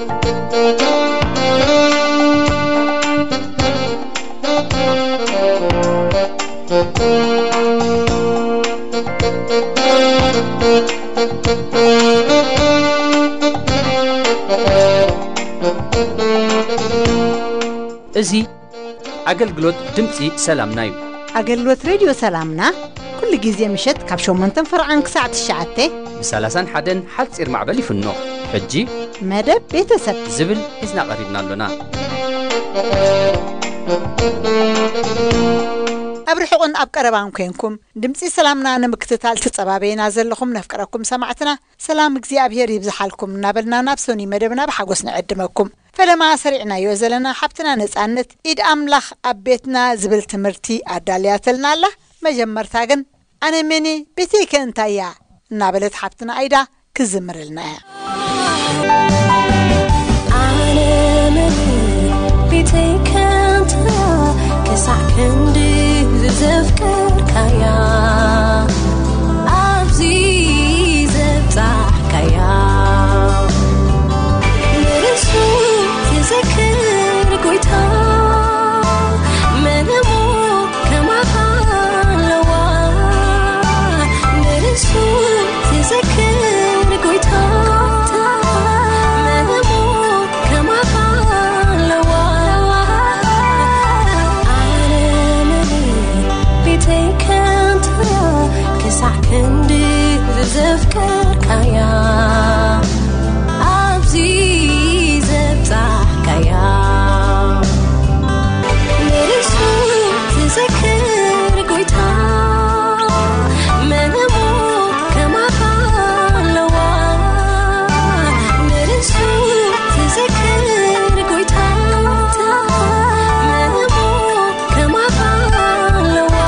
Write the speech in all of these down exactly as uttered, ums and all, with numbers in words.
እዚህ አገልግሎት ድምጺ ሰላምና እዩ አገልግሎት ሬዲዮ ሰላምና كل ጊዜ ምሽት ካብ ሸሞንተ ፍርዓን ክሳዕ ትሽዓተ ብሰላሳን ሓደን ሓፂር ማዕበል ይፍኖ ሕጂ መደብ ቤተሰብ ዝብል ሒዝና ቀሪብና ኣለና ኣብርሑን ኣብ ቀረባን ኮይንኩም ድምጺ ሰላምና ንምክትታል ተጸባበይና ዘለኹም ነፍቀረኩም ሰማዕትና ሰላም እግዚአብሔር ይብዛሓልኩም እናበልና ናብ ሶኒ መደብና ብሓጎስ ንዕድመኩም ፈለማ ሰሪዕና ይወዘለና ሓብትና ነጻነት ኢድ አምላኽ አቤትና ዝብል ትምርቲ አዳልያተልና አላ መጀመርታ ግን አነ መኒ ቤቴከ እንታያ እናበለት ሓብትና አይዳ ክዝምርልና አነ መኒ ቤቴከ እንታያ ከሳከንድ ዝፍቅር ካያ አብዚ ዘብጣሕ ካያ ንርሱ تذكر قويتا منمو كما حلوا نرسو تذكر قويتا منمو كما حلوا عالمي بيتك انت كسع كندي تذكر كايا عبزي كايا نرسو تذكر قويتا منمو كما حلوا نرسو تذكر قويتا منمو كما حلوا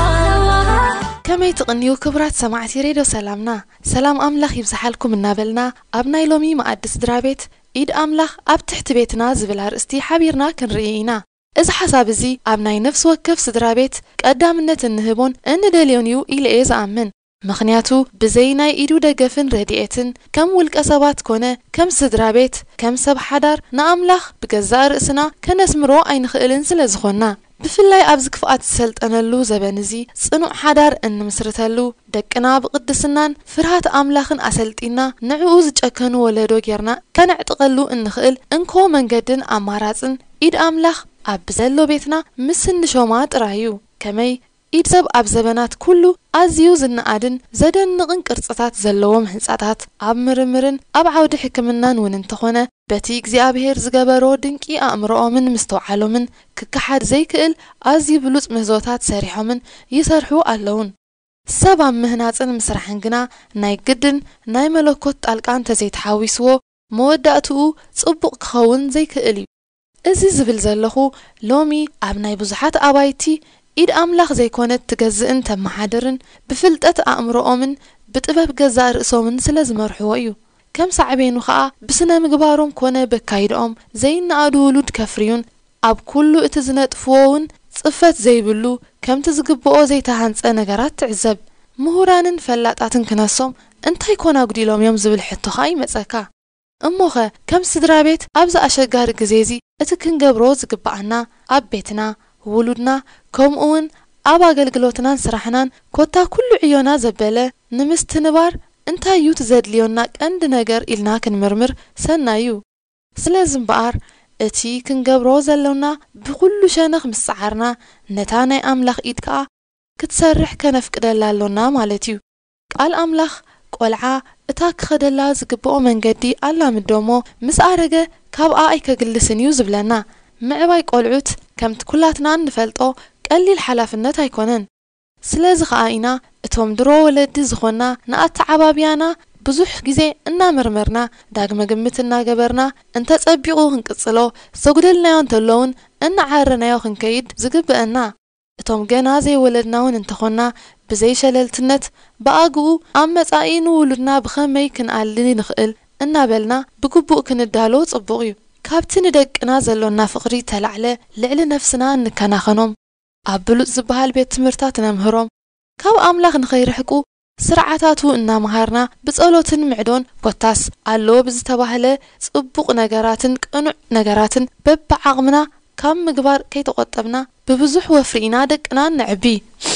كما يتغنيو كبرات سماعتي ريدو سلامنا سلام أملاخ يبزحالكم النابلنا أبناي لومي ما أدس درابيت إيد أملاخ أب تحت بيتنا زبلار استي حبيرنا كنرئينا إذا حساب زي أبناي نفس وكف سدرابيت قدامنا النهبون أن دليونيو إلى إيزا أمن مخنياتو بزينا إيدو دقفن رديئتن كم ولك أصابات كونه كم سدرابيت كم سب حدار نأملاخ بقزار رأسنا كنسمرو أي نخيلن سلزخونا بفلاي أبزك فقات سلت أنا اللو زبانزي صنوع حدار أن مسرتالو دكنا بقدسنان فرهات أملاخن أسلتينا نعوز جاكنو ولدو جيرنا كان اعتقلو أن نخيل انكو من قدن أماراتن إيد أملاخ أبزلو بيتنا مسن نشومات رايو كمي إيد زب أبزبانات كلو أزيو زن آدن زدن نغن كرصتات زلوهم هنساتات أب مرمرن أب عود حكمنان وننتخونه بتيك زي أبهر زقابرو دنكي أمرو من مستوعالو من ككحاد زي كقل أزي بلوت مهزوتات سارحو من يسارحو ألون سبا مهناتن مسرحنقنا ناي قدن ناي ملوكوت ألقان تزيت حاويسو موداتو صبق خون زي كقلي أزي زبل زلخو لومي أبناي بزحات أبايتي إيد أملاخ زي كونت تجزئن تم حادرن بفلتت أمرو من بتقبب جزار صومن سلز مرحويو كم صعبين وخاء بسنا مقبارهم كونه بكايدهم زي نقادو ولود كفريون أب كله اتزنت فوون صفت زي بلو كم تزقبقو زي تهانس نقرات تعزب مهورانن فلاتاتن كناسهم انت يكون اقدي لهم يوم زبل حتو خاي متسكا اموخه كم سدرابيت أبزا أشقار قزيزي اتكن قبرو زقبقنا أب بيتنا ولودنا كم اون أبا قلقلوتنان سرحنان كوتا كل عيونا زبالة نمست نبار انتا يو تزاد ليوناك اند نقر إلنا كنمرمر سنة يو سلازم بقار اتي كنقبرو زلونا بكل شانخ مسعرنا نتاني أملاخ إيدكا كتسرح كنفك دلالونا مالتيو قال أملاخ قولعا اتاك خدلا زقبقو من قدي ألا مدومو مسعرقة كابقا اي كقلسن يوزب لنا معباي قولعوت كمت كلاتنا نفلتو قلي الحلافنت هيكونن سلازخ آينا اتوم درو ولدي زخونا نقات عبابيانا بزوح جزي إنا مرمرنا داق مقمتنا قبرنا انت تسبيقو هنكتصلو سوقدلنا يونتلون إنا عارنا يوخن كيد زقب بأنا اتوم جنازي ولدناون انتخونا بزي شللتنت بقاقو أما تاقينو ولدنا بخمي كن قالني نخقل إنا بلنا بقبوق كن الدالو تصبغيو كابتن دق نازلونا فقري تلعلي لعل نفسنا انكنا خنوم أبلوت زبها البيت تمرتات نمهروم كاو أملاخ نخير حكو ስርዓታቱ እና መሃርና በጸሎትን ምዕዶን ኮታስ አሎ ብዝተባህለ ጽቡቅ ነገራትን ቅኑዕ ነገራትን በብዓቅምና ካብ ምግባር ከይተቆጠብና በብዙሕ ወፍሪና ደቅና ንዕቢ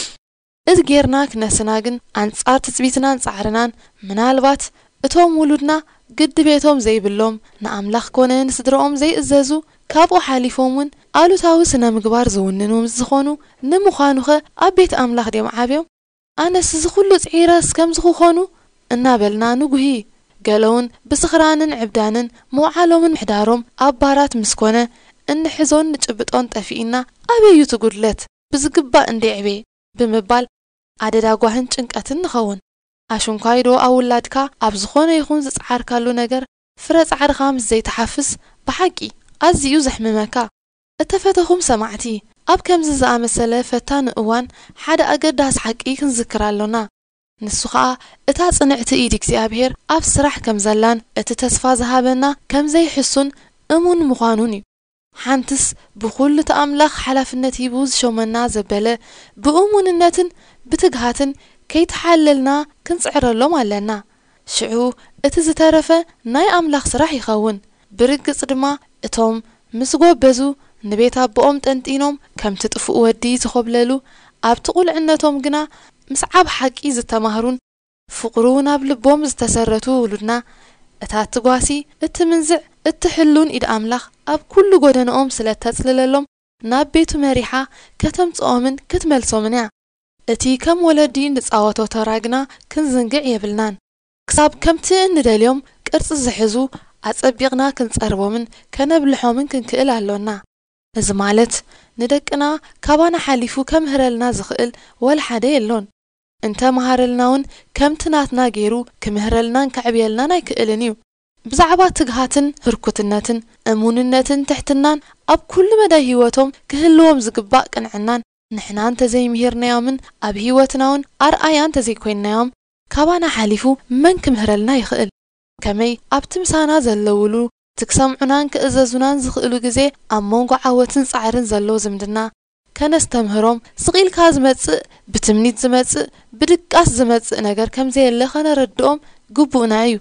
እዚ ጌርና ክነስና ግን አንጻር ትጽቢትናን ጻዕርናን ምናልባት እቶም ውሉድና ግድ ቤቶም ዘይብሎም ንኣምላኽ ኮነ ንስድሮኦም ዘይእዘዙ ካብኡ ሓሊፎምን አሉታዊ ስነ ምግባር ዝውንኑ ዝኾኑ ንምዃኑኸ ኣብ ቤት ኣምላኽ ዲዮም ዓብዮም ኣነስ ዝኹሉ ጽዒረስ ከም ዝኾኑ እናበልና ንጉሂ ገለውን ብስኽራንን ዕብዳንን መውዓሎምን ምሕዳሮም ኣባራት ምስኮነ እንሕዞን ንጭብጦን ጠፊኢና ኣበዩ ትጉድለት ብዝግባእ እንዴዕቤ ብምባል ኣደዳጓህን ጭንቀትን ንኸውን ኣሽንኳይዶ ኣውላድካ ኣብ ዝኾነ ይኹን ዝጻዓርካሉ ነገር ፍረ ጻዕርኻ ምስ ዘይተሓፍስ ብሓቂ ኣዝዩ ዘሕምመካ እተፈተኹም ሰማዕቲ ኣብ ከምዚ ዝኣመሰለ ፈታን እዋን ሓደ ኣገዳስ ሓቂ ክንዝክር ኣሎና ንሱ ከዓ እታ ጽንዕቲ ኢድ እግዚኣብሔር ኣብ ስራሕ ከም ዘላን እቲ ተስፋ ዝሃበና ከም ዘይሕሱን እሙን ምዃኑን እዩ ሓንትስ ብኩሉ ተኣምላኽ ሓላፍነት ሂቡ ዝሾመና ዘበለ ብእሙንነትን ብትግሃትን ከይተሓለልና ክንጽዕረሎም ኣለና ሽዑ እቲ ዝተረፈ ናይ ኣምላኽ ስራሕ ይኸውን ብርግጽ ድማ እቶም ምስ ጎበዙ ንቤት ኣቦኦም ጠንጢኖም ከም ትጥፍኡ ወዲ ዝኸብለሉ ኣብቲ ቁልዕነቶም ግና ምስ ዓብ ሓቂ ዝተማህሩን ፍቕሩ ናብ ልቦም ዝተሰረቱ ውሉድና እታ ትጓሲ እቲ ምንዝዕ እቲ ሕሉን ኢድ ኣምላኽ ኣብ ኩሉ ጎደነኦም ስለተጽልለሎም ናብ ቤቱ መሪሓ ከተምጽኦምን ክትመልሶምን እያ እቲ ከም ወለዲ ንጻወቶ ተራግና ክንዝንግዕ የብልናን ክሳብ ከምቲ እንደልዮም ቅርጽ ዝሕዙ ኣጸቢቕና ክንጸርቦምን ከነብልሖምን ክንክእል ኣሎና እዚ ማለት ንደቅና ካባና ሓሊፉ ከምህረልና ዝኽእል ወል ሓደ የሎን እንተ መሃረልናውን ከምቲ ናትና ገይሩ ክምህረልናን ከዕብየልናን ኣይክእልን እዩ ብዛዕባ ትግሃትን ህርኩትነትን እሙንነትን ትሕትናን ኣብ ኩሉ መዳይ ህይወቶም ክህልዎም ዝግባእ ቅንዕናን ንሕና እንተዘይምሂርናዮምን ኣብ ህይወትናውን ኣርኣያ እንተዘይኮይንናዮም ካባና ሓሊፉ መን ክምህረልና ይኽእል ከመይ ኣብቲ ምሳና ዘለውሉ ትክሰምዑናን ክእዘዙናን ዝኽእሉ ግዜ ኣብ መንጎ ዓወትን ጻዕርን ዘሎ ዝምድና ከነስተምህሮም ስቂልካ ዝመጽእ ብትምኒት ዝመጽእ ብድቃስ ዝመጽእ ነገር ከም ዘየለ ኸነረድኦም ግቡእና እዩ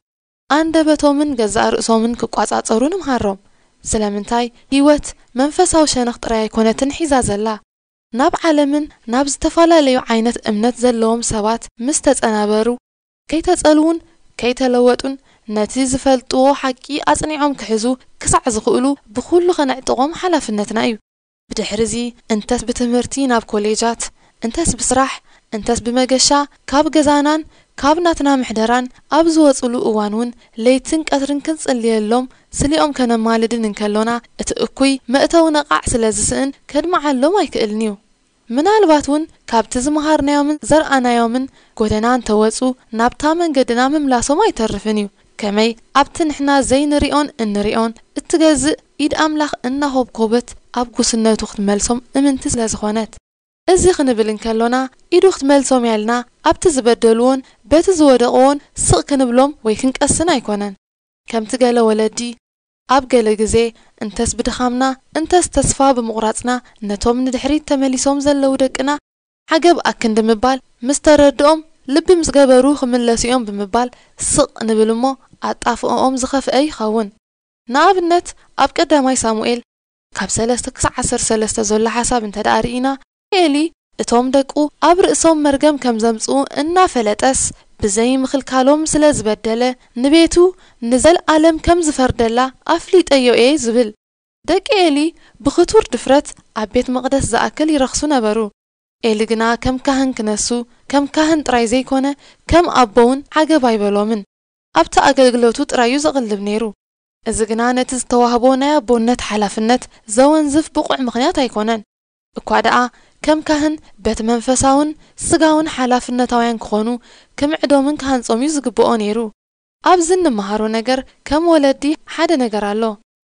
አንደበቶምን ገዛእ ርእሶምን ክቋጻጸሩ ንምሃሮም ስለምንታይ ህይወት መንፈሳዊ ሸነኽ ጥራይ ኣይኮነትን ሒዛ ዘላ ናብ ዓለምን ናብ ዝተፈላለዩ ዓይነት እምነት ዘለዎም ሰባት ምስ ተጸናበሩ ከይተጸልውን ከይተለወጡን ነቲ ዝፈልጥዎ ሓቂ ኣጽኒዖም ክሕዙ ክሳዕ ዝኽእሉ ብኩሉ ኸነዕጥቖም ሓላፍነትና እዩ ብድሕሪዚ እንተስ ብትምህርቲ ናብ ኮሌጃት እንተስ ብስራሕ እንተስ ብመገሻ ካብ ገዛናን ካብ ናትና ምሕደራን ኣብ ዝወጽሉ እዋን እውን ለይትን ቀትርን ክንጽልየሎም ስሊኦም ከነማልድን እንከሎና እቲ እኩይ መእተው ነቓዕ ስለ ዝስእን ከድመዓሎም ኣይክእልን እዩ ምናልባት እውን ካብቲ ዝመሃርናዮምን ዘርኣናዮምን ጎደናን ተወጹ ናብታ መንገድና ምምላሶም ኣይተርፍን እዩ ከመይ ኣብቲ ንሕና ዘይንሪኦን እንሪኦን እትገዝእ ኢድ ኣምላኽ እናሆብኮበት ኣብ ጉስነቱ ክትመልሶም እምንቲ ስለ ዝኾነት እዚ ክንብል እንከሎና ኢዱ ክትመልሶም ያልና ኣብቲ ዝበደልዎን በቲ ዝወደቕዎን ስቕ ክንብሎም ወይ ክንቀስን ኣይኮነን ከምቲ ገለ ወለዲ ኣብ ገለ ግዜ እንተስ ብድኻምና እንተስ ተስፋ ብምቑራጽና ነቶም ንድሕሪት ተመሊሶም ዘለው ደቅና ዓገብ ኣክንዲ ምባል ምስ ተረድኦም ልቢ ምስ ገበሩ ክምለሲኦም ብምባል ስቕ ንብል እሞ ኣጣፍኦም ዝኸፍአ ይኸውን ንኣብነት ኣብ ቀዳማይ ሳሙኤል ካብ ሰለስተ ክሳብ ዓሰርተ ሰለስተ ዘሎ ሓሳብ እንተዳርኢና ኤሊ እቶም ደቁ ኣብ ርእሶም መርገም ከም ዘምጽኡ እናፈለጠስ ብዘይ ምኽልካሎም ስለ ዝበደለ ንቤቱ ንዘለዓለም ከም ዝፈርደላ ኣፍሊጠዮ እየ ዝብል ደቂ ኤሊ ብኽቱር ድፍረት ኣብ ቤት መቕደስ ዝኣክል ይረኽሱ ነበሩ ኤሊ ግና ከም ካህን ክነሱ ከም ካህን ጥራይ ዘይኮነ ከም ኣቦውን ዓገብ ኣይበሎምን ኣብቲ ኣገልግሎቱ ጥራዩ ዘቕልብ ነይሩ እዚ ግና ነቲ ዝተዋህቦ ናይ ኣቦነት ሓላፍነት ዘወንዝፍ ብቑዕ ምኽንያት ኣይኮነን እኳ ደኣ ከም ካህን ቤት መንፈሳውን ስጋውን ሓላፍነታውያን ክኾኑ ክምዕዶምን ክሃንጾም እዩ ዝግብኦ ነይሩ ኣብዚ እንመሃሮ ነገር ከም ወለዲ ሓደ ነገር ኣሎ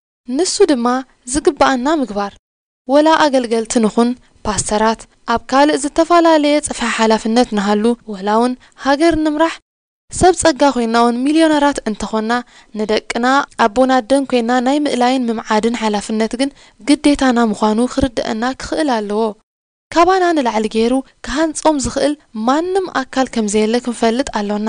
ንሱ ድማ ዝግባአና ምግባር ወላ ኣገልገልቲ ንኹን ፓስተራት ኣብ ካልእ ዝተፈላለየ ጽፍሐ ሓላፍነት ንሃሉ ወላውን ሃገር ንምራሕ ሰብ ጸጋ ኮይናውን ሚልዮነራት እንተኾና ንደቅና ኣቦና ደን ኮይና ናይ ምእላይን ምምዓድን ሓላፍነት ግን ግዴታና ምዃኑ ክርድአና ክኽእል ኣለዎ ካባና ንላዕሊ ገይሩ ካሃንጾም ዝኽእል ማንም ኣካል ከም ዘየለ ክንፈልጥ ኣሎና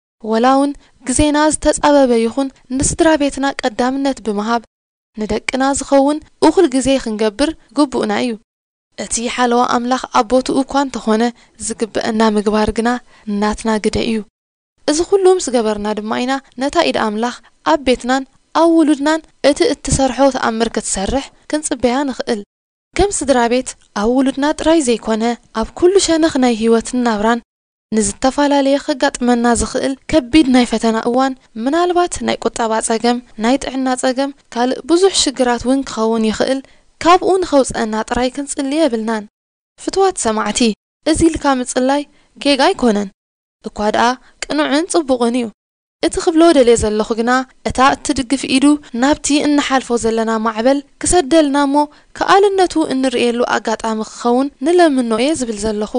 ወላውን ግዜና ዝተጻበበ ይኹን ንስድራ ቤትና ቀዳምነት ብምሃብ ንደቅና ዝኸውን እኹል ግዜ ክንገብር ግቡእና እዩ እቲ ሓለዋ ኣምላኽ ኣቦቱ እኳ እንተኾነ ዝግበአና ምግባር ግና ናትና ግደ እዩ እዚ ኩሉ ምስ ገበርና ድማ ኢና ነታ ኢድ ኣምላኽ ኣብ ቤትናን ኣብ ውሉድናን እቲ እትሰርሖ ተኣምር ክትሰርሕ ክንጽበያ ንኽእል ከም ስድራ ቤት ኣብ ውሉድና ጥራይ ዘይኮነ ኣብ ኩሉ ሸነኽ ናይ ህይወትን ናብራን ንዝተፈላለየ ከጋጥመና ዝኽእል ከቢድ ናይ ፈተና እዋን ምናልባት ናይ ቁጠባ ጸገም ናይ ጥዕና ጸገም ካልእ ብዙሕ ሽግራት ውን ክኸውን ይኽእል ካብኡ ንኸውፀና ጥራይ ክንጽልይ የብልናን ፍትዋት ሰማዕቲ እዚ ልካ ምጽላይ ጌጋ ኣይኮነን እኳ ደኣ ቅኑዕን ጽቡቕን እዩ እቲ ክብሎ ደልየ ዘለኹ ግና እታ እትድግፍ ኢዱ ናብቲ እንሓልፎ ዘለና ማዕበል ክሰደልና እሞ ከኣልነቱ እንርእየሉ ኣጋጣሚ ክኸውን ንለምኖ እየ ዝብል ዘለኹ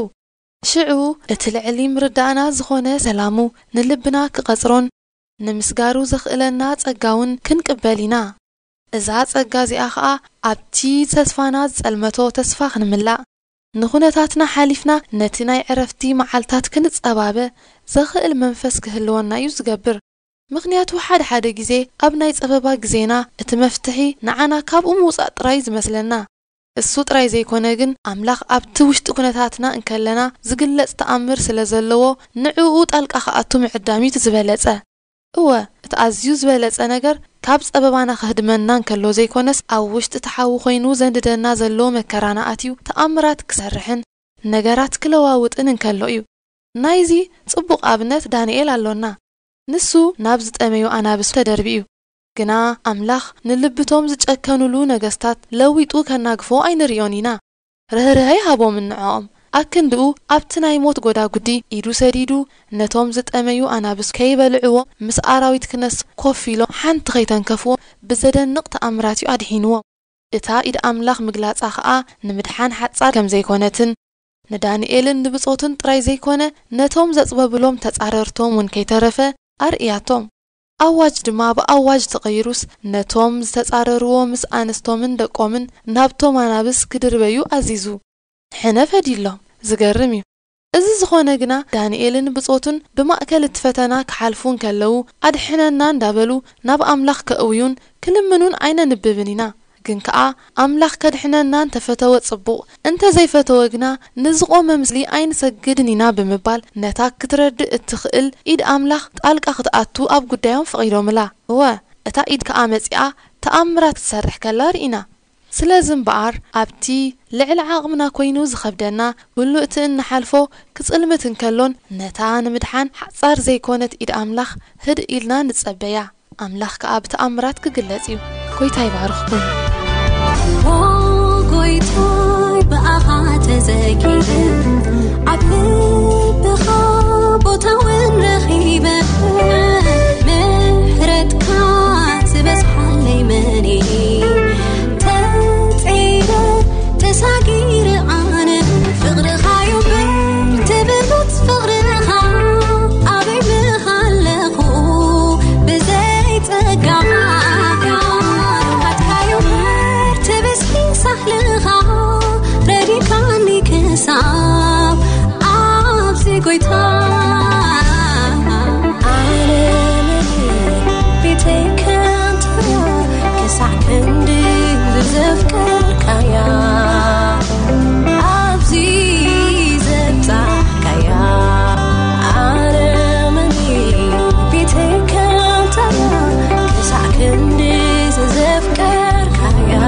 ሽዑ እቲ ልዕሊ ምርዳእና ዝኾነ ሰላሙ ንልብና ክቐጽሮን ንምስጋሩ ዘኽእለና ጸጋውን ክንቅበል ኢና እዛ ጸጋ እዚኣ ኸኣ ኣብቲ ተስፋና ዝጸልመቶ ተስፋ ክንምላእ ንኹነታትና ሓሊፍና ነቲ ናይ ዕረፍቲ መዓልታት ክንጸባበ ዘኽእል መንፈስ ክህልወና እዩ ዝገብር ምኽንያቱ ሓደ ሓደ ግዜ ኣብ ናይ ጸበባ ግዜና እቲ መፍትሒ ንዓና ካብኡ ምውፃእ ጥራይ ዝመስለና እሱ ጥራይ ዘይኮነ ግን ኣምላኽ ኣብቲ ውሽጢ ኩነታትና እንከለና ዝግለጽ ተኣምር ስለ ዘለዎ ንዕኡ ጣልቃ ከኣቱ ምዕዳሚት ዝበለጸ እወ እቲ ኣዝዩ ዝበለጸ ነገር ካብ ጸበባና ክህድመና እንከሎ ዘይኮነስ ኣብ ውሽጢ ተሓዊ ኮይኑ ዘንድደና ዘሎ መከራና ኣትዩ ተኣምራት ክሰርሕን ነገራት ክለዋውጥን እንከሎ እዩ ናይዚ ጽቡቕ ኣብነት ዳንኤል ኣሎና ንሱ ናብ ዝጠመዩ ኣናብስ ተደርቢ እዩ ግና ኣምላኽ ንልብቶም ዝጨከኑሉ ነገስታት ለዊጡ ከናግፎ ኣይንርዮን ኢና ርህርህይ ሃቦም እንዕኦም ኣክንድኡ ኣብቲ ናይ ሞት ጎዳጉዲ ኢዱ ሰዲዱ ነቶም ዝጠመዩ ኣናብስ ከይበልዕዎ ምስ ኣራዊት ክነስ ኮፍ ኢሎም ሓንቲ ከይተንከፍዎ ብዘደንቕ ተኣምራት እዩ ኣድሒንዎ እታ ኢድ ኣምላኽ ምግላጻ ኸኣ ንምድሓን ሓጻር ከም ዘይኮነትን ንዳንኤልን ንብጾትን ጥራይ ዘይኮነ ነቶም ዘጽበብሎም ተጻረርቶም ውን ከይተረፈ ኣርእያቶም ኣዋጅ ድማ ብኣዋጅ ተቐይሩስ ነቶም ዝተጻረርዎ ምስ ኣንስቶምን ደቆምን ናብቶም ኣናብስ ክድርበዩ ኣዚዙ ሕነፈ ዲሎም ዝገርም እዩ እዚ ዝኾነ ግና ዳንኤልን ብጾቱን ብማእከል እትፈተና ክሓልፉን ከለው ኣድሕነና እንዳበሉ ናብ ኣምላኽ ከእውዩን ክልምኑን ኣይነ ንብብን ኢና ግን ከኣ ኣምላኽ ከድሕነና እንተፈተወ ጽቡቕ እንተ ዘይፈተወ ግና ንዝቆመ ምስሊ ኣይንሰግድን ኢና ብምባል ነታ ክትረድእ እትኽእል ኢድ ኣምላኽ ጣልቃ ክትኣቱ ኣብ ጉዳዮም ፈቒዶምላ እወ እታ ኢድ ከኣ መጺኣ ተኣምራት ትሰርሕ ከላ ርኢና ስለዚ እምበኣር ኣብቲ ልዕሊ ዓቕምና ኮይኑ ዝኸብደና ኩሉ እቲ እንሓልፎ ክጽልምት እንከሎን ነታ ንምድሓን ሓጻር ዘይኮነት ኢድ ኣምላኽ ህድ ኢልና ንጸበያ ኣምላኽ ከኣ ብተኣምራት ክግለጽ እዩ ጎይታ ይባርኽኩም ጎይታይ ብኣኻ ተዘኪረ ኣብ ልብኻ ቦታውን ረኺበ ምሕረትካ ዝበዝሓለይ መኒ ተጽኢረ ተሳጊረ ኣነ ፍቕርኻዮ ብርትብሉት ፍቕርኻ ኣበይ ምኻለኹ ብዘይ ጸጋኻ سهلها ردي كاني كساب عبسي قويتا عالمي بيتك انت كسع كندي بزفكر كايا عبسي زبطح كايا عالمي بيتك انت كسع كندي بزفكر كايا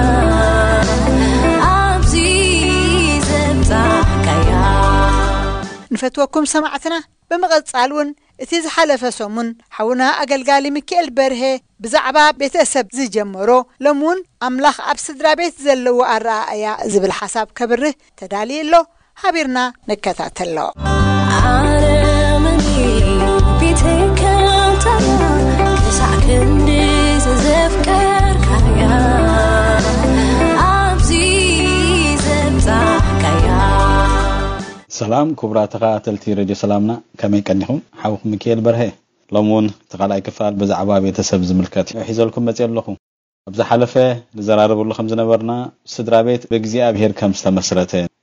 نفتوكم سمعتنا بمغصالون እቲ ዝሓለፈ ሰሙን ሓውና ኣገልጋሊ ሚካኤል በርሄ ብዛዕባ ቤተሰብ ዝጀመሮ ለሙን ኣምላኽ ኣብ ስድራ ቤት ዘለዎ ኣረኣያ ዝብል ሓሳብ ከብርህ ተዳልየሎ ሃቢርና ነከታተሎ አረመኒ ቤተከ ተራ ከሳክንዲ ዘፍቀር ካያ ኣብዚ ዘብዛሕካያ سلام كبرى تقاتلتي راديو سلامنا كما يكنيهم حاوكم ميكيل برهي لمون تقالاي كفال بزعبا بيتسب زملكات يحيزلكم مزيل لكم ابز حلفه لزرارب لكم زنبرنا سدرا بيت بغزي ابهير كم استمسرته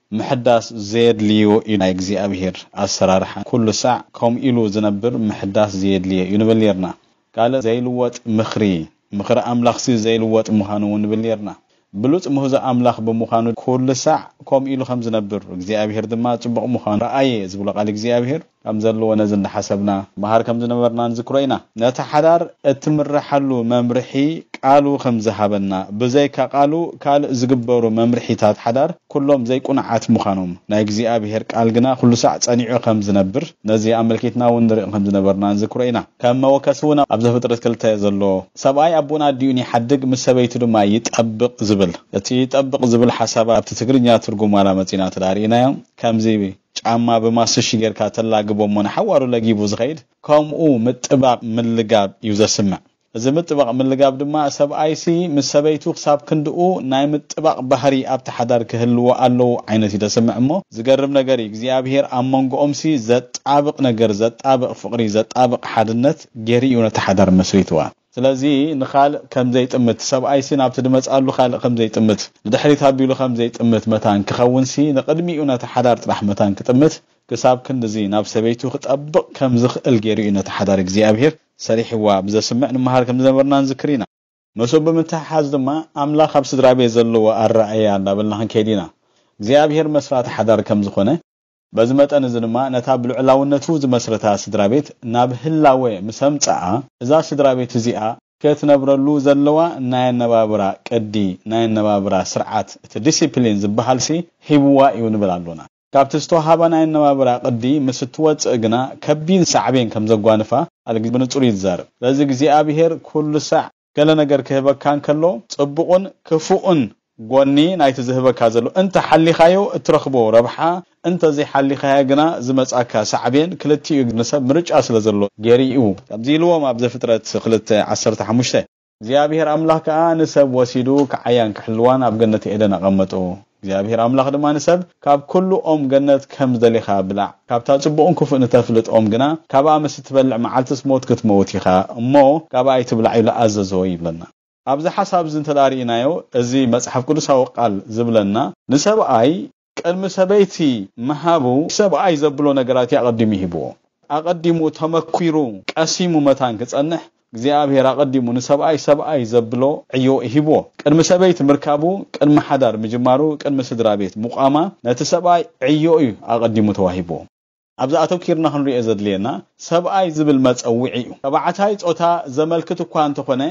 محداس زيد ليو إنا እግዚአብሔር አሰራርሐ كل ساعة كم إلو زنبر محداس زيد ليو ينبليرنا قال زي الوقت مخري مخر أملاخ سي زي الوقت مخانو ونبليرنا بلوت مهزا أملاخ بمخانو كل ساعة كم إلو خمز نبر እግዚአብሔር دما تبق مخان رأي زبلا قال እግዚአብሔር كم زلو ونزل حسبنا بهار كم زنبرنا نذكرينا نتحدار اتمر حلو ممرحي قالوا خمز هبنا بزيك قالوا قال زغبروا ممرحيتات حدار كلهم زي قنعات مخانهم نا እግዚአብሔር قال جنا كل ساعة صنيعو خمز نبر نزي عملكيتنا ونري خمز نبرنا نذكرينا كما وكسونا ابز فطرت كلتا يزلو سبعي ابونا ديوني حدق مسبيت دما يطبق زبل اتي يطبق زبل حسابا بتتغرينيا ترغم على متينا تدارينا كمزي ጫማ በማስሽገር ካተላግቦ ሞን ሐዋሩ ለጊቡ ዝኸይድ ከምኡ ምጥባቅ ምልጋብ ይውዘስማ እዚ ምጥባቅ ምልጋብ ድማ ሰብአይሲ ምሰበይቱ xab ክንድኡ ናይ ምጥባቅ ባህሪ ኣብ ተሓዳር ክህልዎ ኣለው ዓይነት ይደስምዕ እሞ ዝገርም ነገር እግዚአብሔር ኣመንጎኦምሲ ዘጣብቅ ነገር ዘጣብቅ ፍቅሪ ዘጣብቅ ሓድነት ገሪ ይونه ተሓዳር መስሪትዋ ስለዚህ ንኻል ከም ዘይጥምት ሰብአይሲ ናብቲ ድመጻሉ ኻል ከም ዘይጥምት ድሕሪት ኣቢሉ ከም ዘይጥምት መታን ክኸውንሲ ንቅድሚኡ ነተሓዳር ጥራሕ መታን ክጥምት ክሳብ ክንድዚ ናብ ሰበይቱ ክጠብቅ ከም ዝኽእል ገሪኡ ነተሓዳር እግዚአብሔር ሰሪሕዋ ብዘስምዕ ንመሃር ከም ዘነበርና ንዝክሪና መሶብ ብምትሓዝ ድማ ኣምላኽ ኣብ ስድራቤ ዘለዎ ኣራእያ እንዳበልና ክንከይዲና እግዚአብሔር መስራት ሓዳር ከም ዝኾነ በዝመጠን ዝንማ ነታ ብልዕላውነቱ ዝመስረታ ስድራቤት ናብ ህላዌ ምሰምጻአ እዛ ስድራቤት እዚኣ ከተነብረሉ ዘለዋ ናይ ነባብራ ቅዲ ናይ ነባብራ ስርዓት እቲ ዲሲፕሊን ዝበሃልሲ ሂብዋ ይውንብላሉና ካብቲ ዝተዋሃባ ናይ ነባብራ ቅዲ ምስትወጽእ ግና ከቢን ሳዕቤን ከም ዘጓንፋ አልግዝ ብንጹር ይዛረብ ለዚ እግዚአብሔር ኩሉ ሳዕ ገለ ነገር ክህበካን ከሎ ጽቡቁን ክፉኡን ጎኒ ናይቲ ዝህበካ ዘሎ እንተ ሓሊኻዮ እትረኽቦ ረብሓ እንተ ዘይ ሓሊኻያ ግና ዝመጻካ ሳዕቤን ክልቲኡ ግንሰብ ምርጫ ስለ ዘሎ ገሪኡ ኣብዚልዎም ኣብ ዘፍጥረት ክልተ ዓሰርተ ሓሙሽተ እግዚአብሔር አምላክ ከዓ ንሰብ ወሲዱ ከዓያን ክሕልዋን ኣብ ገነት ኤደን አቀመጦ እግዚአብሔር አምላክ ድማ ንሰብ ካብ ኩሉ ኦም ገነት ከም ዘሊኻ ብላዕ ካብታ ጽቡቕን ክፉእን ተፍልጥ ኦም ግና ካብ ኣመስ ትበልዕ መዓልትስ ሞት ክትመውት ኢኻ እሞ ካብ ኣይትብላዕ ኢሉ ኣዘዞ ይብለና ኣብዚ ሓሳብ ዝንተዳሪናዮ እዚ መጽሐፍ ቅዱሳዊ ቃል ዝብለና ንሰብኣይ ቅድሚ ሰበይቲ መሃቡ ሰብኣይ ዘብሎ ነገራት ያቀድም ይሂብዎ አቀድሙ ተመኩሩ ቀሲሙ መታን ክጸንሕ እግዚአብሔር አቀድሙ ንሰብኣይ ሰብኣይ ዘብሎ ዕዮ ይሂብዎ ቅድሚ ሰበይቲ ምርካቡ ቅድሚ ሓዳር ምጅማሩ ቅድሚ ስድራቤት ሙቃማ ነቲ ሰብኣይ ዕዮ እዩ አቀድሙ ተዋሂብዎ ኣብዚ ኣተኪርና ክንሪኦ ዘድልየና ሰብኣይ ዝብል መጸውዒ እዩ ተባዕታይ ጾታ ዘመልክት እኳ እንተኾነ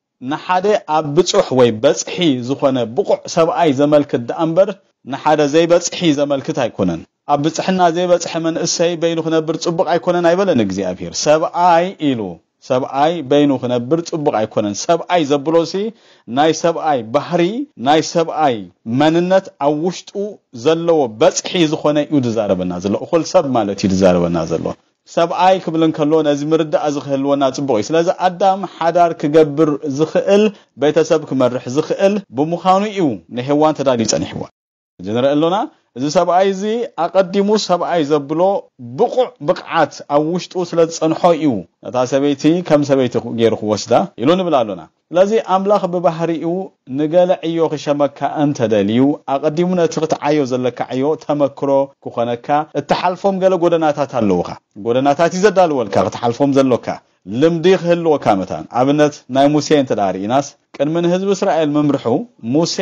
ንሓደ ኣብ ብጹሕ ወይ በጽሒ ዝኾነ ብቁዕ ሰብኣይ ዘመልክት ደኣምበር ንሓደ ዘይበጽሒ ዘመልክት ኣይኮነን ኣብ ብጽሕና ዘይበጽሕ መንእሰይ በይኑ ክነብር ጽቡቕ ኣይኮነን ኣይበለን እግዚአብሔር ሰብኣይ ኢሉ ሰብኣይ በይኑ ክነብር ጽቡቕ ኣይኮነን ሰብኣይ ዘብሎሲ ናይ ሰብኣይ ባህሪ ናይ ሰብኣይ መንነት ኣብ ውሽጡ ዘለዎ በጽሒ ዝኾነ እዩ ዝዛረበና ዘሎ እኹል ሰብ ማለት እዩ ዝዛረበና ዘሎ ሰብኣይ ክብልን ከሎ ነዚ ምርዳእ ዝኽህልወና ጽቡቕ ስለዚ ኣዳም ሓዳር ክገብር ዝኽእል ቤተሰብ ክመርሕ ዝኽእል ብምዃኑ እዩ ንሄዋን ተዳልዩ ጸኒሕዋ ጀነራሎና እዚ ሰብኣይ እዚ ኣቀዲሙ ሰብኣይ ዘብሎ ብቁዕ ብቅዓት ኣብ ውሽጡ ስለ ዝጸንሖ እዩ ነታ ሰበይቲ ከም ሰበይቲ ገይሩ ክወስዳ ኢሉ ንብላሉና ስለዚ ኣምላኽ ብባህሪኡ ንገለ ዕዮ ክሸመካ እንተደልዩ ኣቀዲሙ ነቲ ክትዓዮ ዘለካ ዕዮ ተመክሮ ክኾነካ እትሓልፎም ገለ ጎደናታት ኣለውካ ጎደናታት ይዘዳልወልካ ክትሓልፎም ዘሎካ ልምዲ ክህልወካ መታን ኣብነት ናይ ሙሴ እንተዳሪናስ ቅድሚ ህዝቢ እስራኤል መምርሑ ሙሴ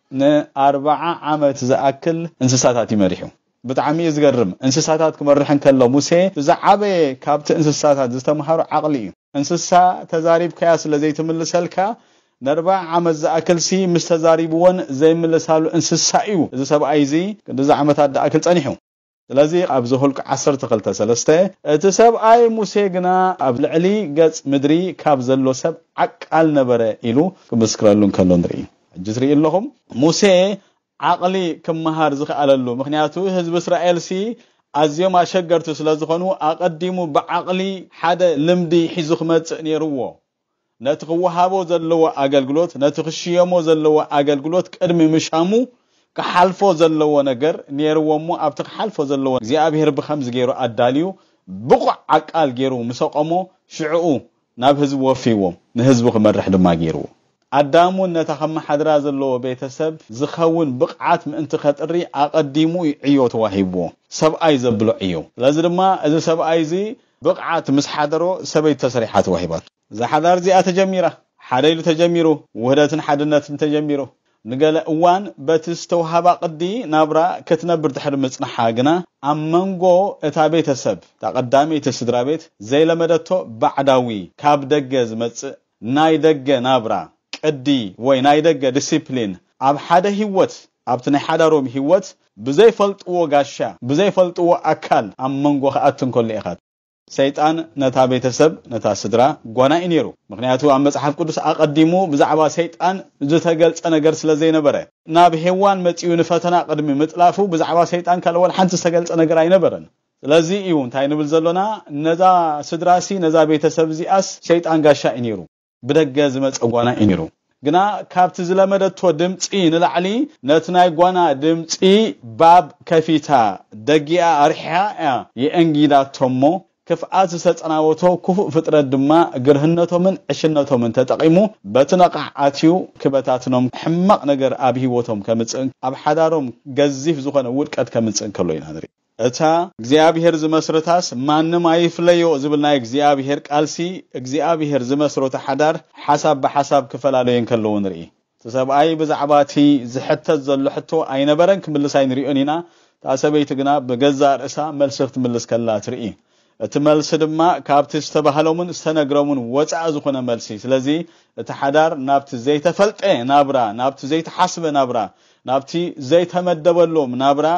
ንኣርባዓ ዓመት ዝኣክል እንስሳታት ይመሪሑ ብጣዕሚ ዝገርም እንስሳታት ክመርሕን ከሎ ሙሴ ዝዓበየ ካብቲ እንስሳታት ዝተምሃሩ ዓቕሊ እዩ እንስሳ ተዛሪብካያ ስለ ዘይትምልሰልካ ንኣርባዓ ዓመት ዝኣክልሲ ምስ ተዛሪብዎን ዘይምልሳሉ እንስሳ እዩ እዚ ሰብኣይ እዚ ክንደዚ ዓመታት ዝኣክል ጸኒሑ ስለዚ ኣብ ዘሁልቅ ዓሰርተ ክልተ ሰለስተ እቲ ሰብኣይ ሙሴ ግና ኣብ ልዕሊ ገጽ ምድሪ ካብ ዘሎ ሰብ ዓቃል ነበረ ኢሉ ክምስክረሉን ከሎ ንርኢ ጅስሪ ኢለኹም ሙሴ ዓቕሊ ክመሃር ዝኽኣለሉ ምክንያቱ ህዝቢ እስራኤልሲ ኣዝዮም ኣሸገርቱ ስለ ዝኾኑ ኣቀዲሙ ብዓቕሊ ሓደ ልምዲ ሒዙ ክመጽእ ነይርዎ ነቲ ክወሃቦ ዘለዎ ኣገልግሎት ነቲ ክሽየሞ ዘለዎ ኣገልግሎት ቅድሚ ምሻሙ ክሓልፎ ዘለዎ ነገር ነይርዎሞ ኣብቲ ክሓልፎ ዘለዎ እግዚአብሔር ብኸምዚ ገይሩ ኣዳልዩ ብቁዕ ዓቃል ገይሩ ምሰቆሞ ሽዕኡ ናብ ህዝቢ ወፊዎም ንህዝቢ ክመርሕ ድማ ገይሩ አዳሙን ነታኸም ሓድራ ዘለዎ ቤተሰብ ዝኸውን ብቕዓት ምእንቲ ኸጥሪ አቀዲሙ ዕዮ ተዋሂቦ ሰብአይ ዘብሎ ዕዮ ስለዚ ድማ እዚ ሰብአይ እዚ ብቕዓት ምስ ሓደሮ ሰበይ ተሰሪሓ ተዋሂባት ዘሓዳር እዚኣ ተጀሚራ ሓደይሉ ተጀሚሩ ውህደትን ሓድነትን ተጀሚሩ ንገለ እዋን በትስተውሃባ ቅዲ ናብራ ክትነብር ድሕሪ ምጽናሓ ግና ኣብ መንጎ እታ ቤተሰብ ተቀዳሚ ተስድራ ቤት ዘይለመደቶ ባዕዳዊ ካብ ደገ ዝመጽእ ናይ ደገ ናብራ ቅዲ ወይ ናይ ደገ ዲሲፕሊን ኣብ ሓደ ህይወት ኣብቲ ናይ ሓዳሮም ህይወት ብዘይ ፈልጥዎ ጋሻ ብዘይ ፈልጥዎ አካል ኣብ መንጎ ከኣትን ኮል ኢኻት ሰይጣን ነታ ቤተሰብ ነታ ስድራ ጓና ኢነሩ ምክንያቱ ኣብ መጽሐፍ ቅዱስ አቀዲሙ ብዛዕባ ሰይጣን ዝተገልጸ ነገር ስለዘይነበረ ናብ ሄዋን መጽዩ ንፈተና ቅድሚ ምጥላፉ ብዛዕባ ሰይጣን ካልወል ሓንቲ ዝተገልጸ ነገር ኣይነበረን ስለዚ እዩ እንታይ ንብል ዘሎና ነዛ ስድራሲ ነዛ ቤተሰብ ዚኣስ ሰይጣን ጋሻ ኢነሩ ብደገ ዝመጽ ጓና ኢነሩ ግና ካብቲ ዝለመደቶ ድምጺ ንላዕሊ ነትናይ ጓና ድምጺ ባብ ከፊታ ደጊኣ አርሒያ የእንጊዳቶሞ ክፍአት ዝተጸናወቶ ክፉእ ፍጥረት ድማ ግርህነቶምን ዕሽነቶምን ተጠቂሙ በትነቃዓትዩ ክበታትኖም ሕማቅ ነገር ኣብ ህይወቶም ከምጽን ኣብ ሓዳሮም ገዚፍ ዝኾነ ውድቀት ከምጽን ከሎ ኢና ንሪ እታ እግዚአብሔር ዝመስረታስ ማንም አይፍለዮ ዝብልናይ እግዚአብሔር ቃልሲ እግዚአብሔር ዝመስረተ ሓዳር ሓሳብ በሓሳብ ክፈላለየን ከለው ንርኢ ተሰብአይ ብዛዕባቲ ዝሕተት ዘሎ ሕቶ አይነበረን ክምልስ አይንሪኦን ኢና ታሰበይቲ ግና በገዛ ርእሳ መልስፍት ምልስ ከላ ትርኢ እቲ መልስ ድማ ካብቲ ዝተባሃሎምን ዝተነግሮምን ወጻእ ዝኾነ መልሲ ስለዚ እቲ ሓዳር ናብቲ ዘይተፈልጠ ናብራ ናብቲ ዘይተሓስበ ናብራ ናብቲ ዘይተመደበሎም ናብራ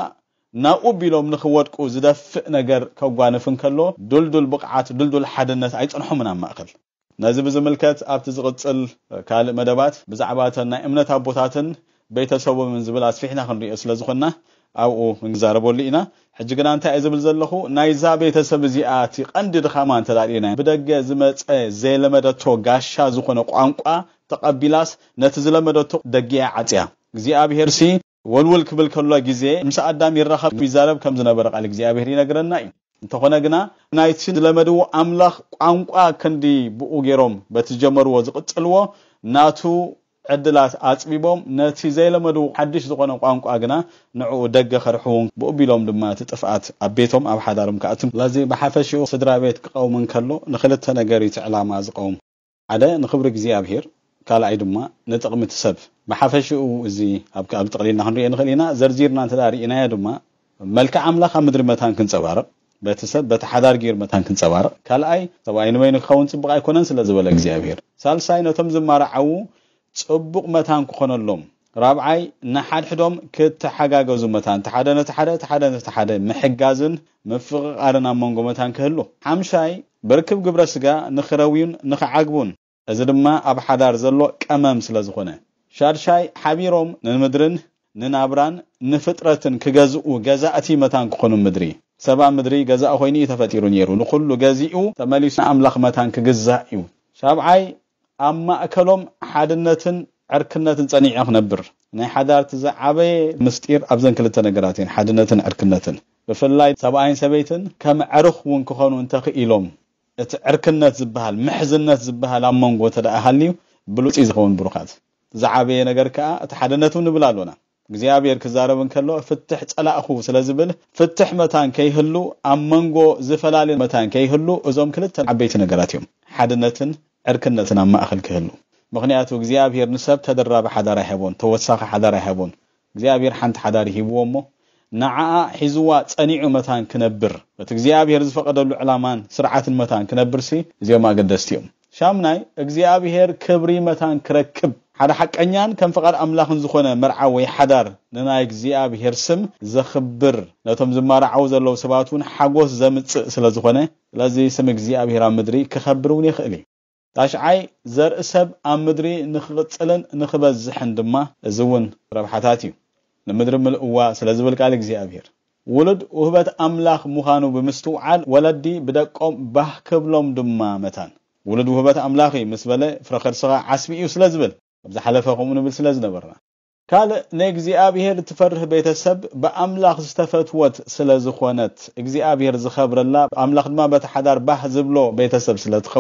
ናኡቢሎም ንኽወድቁ ዝደፍእ ነገር ከጓነፍን ከሎ ዱልዱል ብቕዓት ዱልዱል ሓድነት ኣይጽንሑምና ማእከል ነዚ ብዝምልከት ኣብቲ ዝቕጽል ካልእ መደባት ብዛዕባተን ናይ እምነት ኣቦታትን ቤተሰቦምን ዝብል ኣስፊሕና ክንሪኦ ስለ ዝኾንና ኣብኡ ንዛረበሉ ኢና ሕጂ ግና እንታይ ዝብል ዘለኹ ናይዛ ቤተሰብ እዚኣቲ ቀንዲ ድኻማ እንተዳሪና ብደገ ዝመጸ ዘይለመደቶ ጋሻ ዝኾነ ቋንቋ ተቀቢላስ ነቲ ዝለመደቶ ደጊያ ዓጽያ እግዚአብሔርሲ ወልወል ክብል ከሎ ግዜ ምስ አዳም ይራኸብ ይዛረብ ከም ዝነበረ ቃል እግዚአብሔር ይነግረና እዩ እንተኾነ ግና ናይቲ ዝለመደው አምላኽ ቋንቋ ክንዲ ብኡ ገይሮም በትጀመርዎ ዝቅጽልዎ ናቱ ዕድላት አጽቢቦም ነቲ ዘይለመደው ሓድሽ ዝኾነ ቋንቋ ግና ንዑ ደገ ኸርሑን ብኡቢሎም ድማ ትጥፍአት አቤቶም ኣብ ሓዳሮም ከኣትም ለዚ በሓፈሽኡ ስድራ ቤት ክቀውምን ከሎ ንኽልተ ነገር ይትዕላማ ዝቀውም ሓደ ንኽብሪ እግዚአብሔር ካልኣይ ድማ ንጥቕሚ ትሰብ በሓፈሽኡ እዚ ኣብ ካብ ጥቕሊልና ክንሪኦ ንኽእሊና ዘርዚርና እንተዳሪእና ድማ መልክዕ አምላኽ ኣብ ምድሪ መታን ክንጸባረቕ ቤተሰብ በተሓዳር ጌር መታን ክንጸባረቕ ካልኣይ ሰብኣይ ንበይኑ ክኸውን ጽቡቕ ኣይኮነን ስለ ዝበለ እግዚአብሔር ሳልሳይ ነቶም ዝማርዓው ጽቡቕ መታን ክኾነሎም ራብዓይ ንሓድሕዶም ክትሓጋገዙ መታን ተሓደ ነተሓደ ተሓደ ነተሓደ ምሕጋዝን ምፍቕቃርን ኣብ መንጎ መታን ክህሉ ሓምሻይ በርክብ ግብረ ስጋ ንኽረዊን ንኽዓግቡን እዚ ድማ ኣብ ሓዳር ዘሎ ቀመም ስለ ዝኾነ ሻድሻይ ሓቢሮም ንምድርን ንናብራን ንፍጥረትን ክገዝኡ ገዛእቲ መታን ክኾኑ ምድሪ ሰባ ምድሪ ገዛእ ኮይኑ ተፈጢሩ ነይሩ ንኹሉ ገዚኡ ተመሊሱ አምላኽ መታን ክግዛእ እዩ ሻብዓይ ኣብ ማእከሎም ሓድነትን ዕርክነትን ጸኒዕ ክነብር ናይ ሓዳር ትዛዓበየ ምስጢር ኣብ ዘን ክልተ ነገራት እየን ሓድነትን ዕርክነትን ብፍላይ ሰብኣይን ሰበይትን ከም ዕሩኽ እውን ክኾኑ እንተኽኢሎም እቲ ዕርክነት ዝበሃል ምሕዝነት ዝበሃል ኣብ መንጎ ተደኣሃልዩ ብሉጽ ዝኸውን ብሩኻት ዝዓበየ ነገር ከዓ እቲ ሓድነቱን ንብል ኣሎና እግዚአብሔር ክዛረብን ከሎ ፍትሕ ጸላእኹ ስለዝብል ፍትሕ መታን ከይህሉ ኣብ መንጎ ዝፈላለዩ መታን ከይህሉ እዞም ክልተ ዓበይቲ ነገራት እዮም ሓድነትን ዕርክነትን ኣብ ማእከል ክህሉ ምክንያቱ እግዚአብሔር ንሰብ ተደራበ ሓዳር ኣይሃቦን ተወሳኺ ሓዳር ኣይሃቦን እግዚአብሔር ሓንቲ ሓዳር ይሂብዎሞ ንዓኣ ሒዝዋ ጸኒዑ መታን ክነብር እቲ እግዚአብሔር ዝፈቀደሉ ዕላማን ስርዓትን መታን ክነብርሲ እዚኦም ኣገደስቲ እዮም ሻምናይ እግዚአብሔር ክብሪ መታን ክረክብ ሓደ ሓቀኛን ከም ፍቃድ አምላኽን ዝኾነ መርዓ ወይ ሓዳር ንናይ እግዚአብሔር ስም ዘኽብር ነቶም ዝማርዓው ዘለው ሰባቱን ሓጎስ ዘምጽእ ስለ ዝኾነ ስለዚ ስም እግዚአብሔር ኣብ ምድሪ ክኸብሩን ይኽእል እዩ ታሽዓይ ዘርኢ ሰብ ኣብ ምድሪ ንኽቕጽልን ንኽበዝሕን ድማ እዚ እውን ረብሓታት እዩ ንምድሪ ምልእዋ ስለ ዝብል ቃል እግዚአብሔር ውሉድ ውህበት አምላኽ ምዃኑ ብምስትውዓል ወለዲ ብደቆም ባህ ክብሎም ድማ መታን ውሉድ ውህበት አምላኽ ምስ በለ ፍረኸርስኻ ዓስቢ እዩ ስለ ዝብል ኣብ ዝሓለፈኹም ንብል ስለ ዝነበርና ካልእ ንእግዚአብሔር ትፈርህ ቤተሰብ በአምላኽ ዝተፈትወት ስለ ዝኾነት እግዚአብሔር ዝኸብረላ አምላኽ ድማ በተሓዳር ባህ ዝብሎ ቤተሰብ ስለ ትኸውን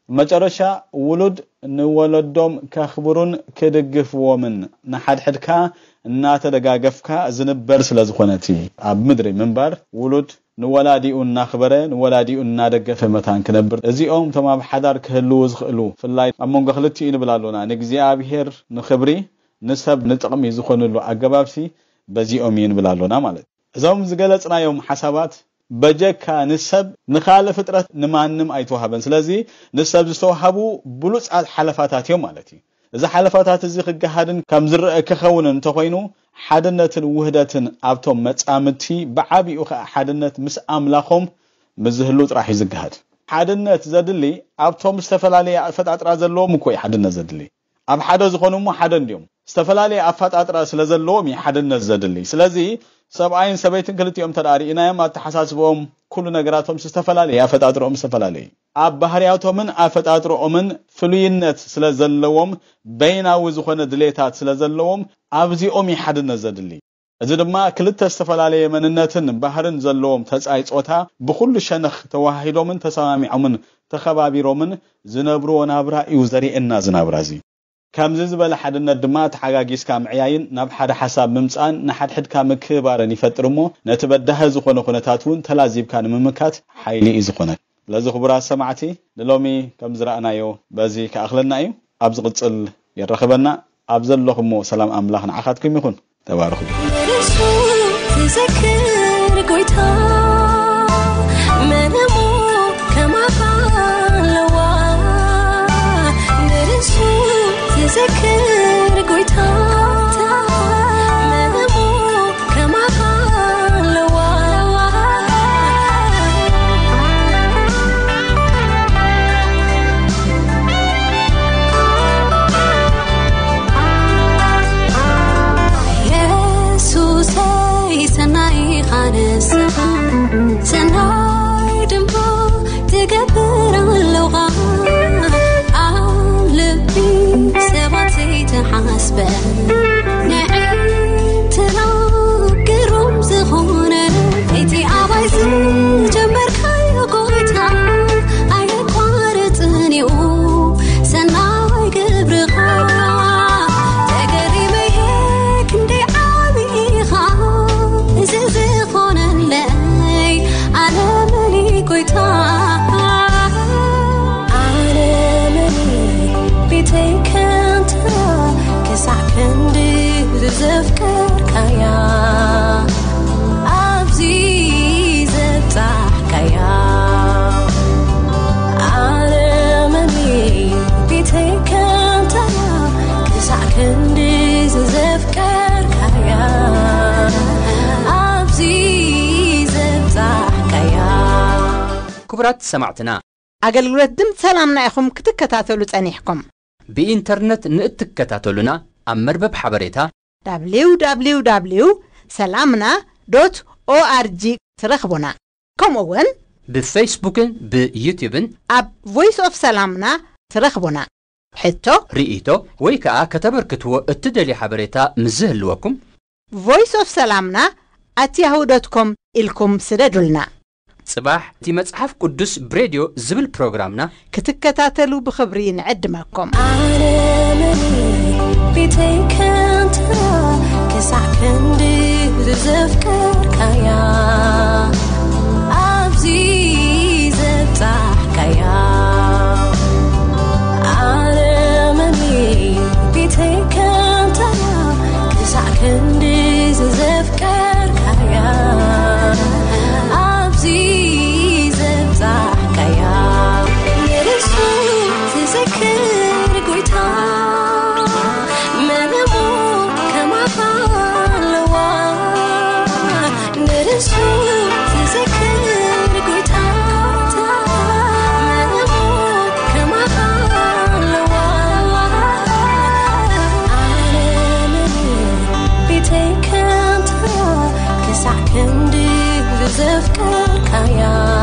መጨረሻ ውሉድ ንወለዶም ከኽብሩን ከደግፍዎምን ንሓድ ሕድካ እናተደጋገፍካ ዝንበር ስለዝኾነቲ ኣብ ምድሪ ምንባር ውሉድ ንወላዲኡ እናኽበረ ንወላዲኡ እናደገፈ መታን ክነብር እዚኦም ተማም ሓዳር ክህልው ዝኽእሉ ፍላይ ኣብ መንጎ ክልቲኡ ንብላሎና ንእግዚአብሔር ንኽብሪ ንሰብ ንጥቕሚ ዝኾኑሉ ኣገባብሲ በዚኦም ይንብላሎና ማለት እዞም ዝገለጽናዮም ሓሳባት በጀካ ንሰብ ንኻለ ፍጥረት ንማንም ኣይተዋሃበን ስለዚ ንሰብ ዝተዋሃቡ ብሉጻት ሓለፋታት እዮም ማለት እዩ እዚ ሓለፋታት እዚ ክገሃድን ከም ዝረአ ክኸውን እንተኾይኑ ሓድነትን ውህደትን ኣብቶም መጻምቲ ብዓቢኡ ሓድነት ምስ ኣምላኾም ምዝህሉ ጥራሕ ይዝገሃድ ሓድነት ዘድሊ ኣብቶም ዝተፈላለዩ ኣፈጣጥራ ዘለዎም እኮ ሓድነት ዘድሊ ኣብ ሓደ ዝኾኑሞ ሓደ እንዲዮም ዝተፈላለዩ ኣፈጣጥራ ስለ ዘለዎም ሓድነት ዘድሊ ስለዚ ሰብኣይን ሰበይትን ክልቲኦም ተዳሪእናዮም ኣተሓሳስቦም ኩሉ ነገራቶም ዝተፈላለዩ ኣፈጣጥሮኦም ዝተፈላለዩ ኣብ ባህሪያቶምን ኣፈጣጥሮኦምን ፍሉይነት ስለ ዘለዎም በይናዊ ዝኾነ ድሌታት ስለ ዘለዎም ኣብዚኦም ሓድነት ዘድሊ እዚ ድማ ክልተ ዝተፈላለዩ መንነትን ባህርን ዘለዎም ተጻይጾታ ብኩሉ ሸነኽ ተዋሂዶምን ተሰማሚዖምን ተኸባቢሮምን ዝነብሩ ናብራ እዩ ዘሪእና ዝናብራዚ ከምዚ ዝበለ ሓድነት ድማ ተሓጋጊስካ ምዕያይን ናብ ሓደ ሓሳብ ምምጻን ንሓድ ሕድካ ምክባርን ይፈጥርሞ ነቲ በዳህ ዝኾነ ኩነታቱን ተላዚብካ ንምምካት ሓይሊ እዩ ዝኾነ ለዚ ክቡራት ሰማዕቲ ንሎሚ ከም ዝረኣናዮ በዚ ከኣኽለና እዩ ኣብ ዝቕጽል ይረኸበና ኣብ ዘለኹሞ ሰላም ኣምላኽ ንዓኻትኩም ይኹን ተባረኹ تذكر قويتا منمو كما قالوا نرسو تذكر قويتا منمو كما قالوا يسوع سناي خانس سناي دمو تقبر اللغة قلبي سباتي تحاسبه نعيم تناقر رمز خونه ايتي عبايز جمر كاي قويتا اي قارتني او سناي قبرغا تقري ميهك ندي عابيخا زي خونه لي على ملي قويتا على ملي بيتك انت كسعكندي زفكر كايا أبزي زبطح كايا على ملي بيتك انت كسعكندي زفكر كايا أبزي زبطح كايا كبرات سمعتنا አገልግሎት ድምጽ ሰላምና ይኹም ክትከታተሉ ጸኒሕኩም بإنترنت نتكتاتلنا أم مربب حبريتا دبليو دبليو دبليو دوت سلامنا دوت أو آر جي ترخبونا كم أون بفيسبوك بيوتيوب أب فويس أوف سلامنا ترخبونا حتى رئيتو ويكا كتبركتو اتدالي حبريتا مزهل وكم فويس أوف سلامنا at yahoo دوت كوم إلكم سددولنا صباح تي مصحف قدس براديو زبل بروجرامنا كتكتاتلو بخبرين عدمكم على ملي بيتك انت كسعكندي زفكر كايا أبزي زبطح كايا على ملي بيتك انت كسعكندي زفكر كايا أبزي زبطح كايا يرسو تذكر قويتا منمو كما قالوا نرسو تذكر قويتا منمو كما قالوا على ملي بيتك انت كسعكندي زفكر كايا